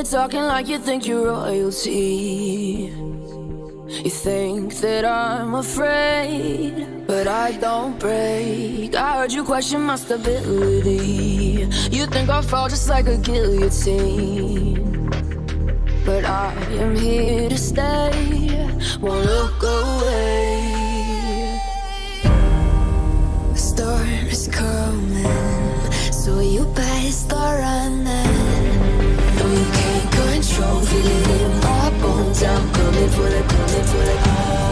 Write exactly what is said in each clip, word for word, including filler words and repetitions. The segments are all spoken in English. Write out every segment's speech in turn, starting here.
You're talking like you think you're royalty. You think that I'm afraid, but I don't break. I heard you question my stability. You think I'll fall just like a guillotine, but I am here to stay, won't look away. The storm is coming, so you better start running. No, you can't control, feel it in my bones. I'm coming for the, coming for the.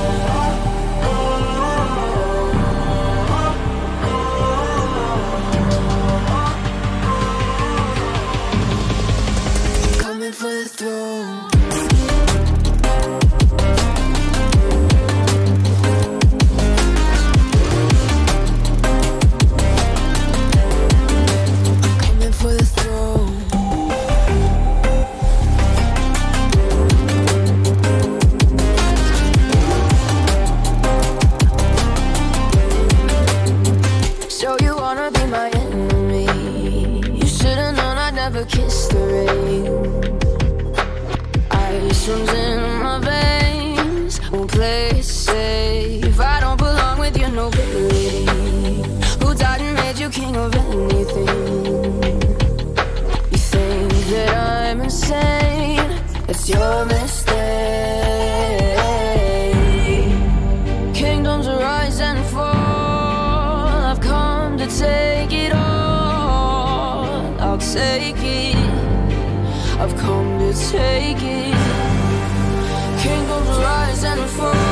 Coming for the throne. Kiss the rain. Ice runs in my veins. Won't play it safe. I don't belong with your nobility. Who died and made you king of anything? You think that I'm insane? That's your mistake. Kingdoms rise and fall. I've come to take it all. I'll take it. I've come to take it. Kingdoms rise and fall.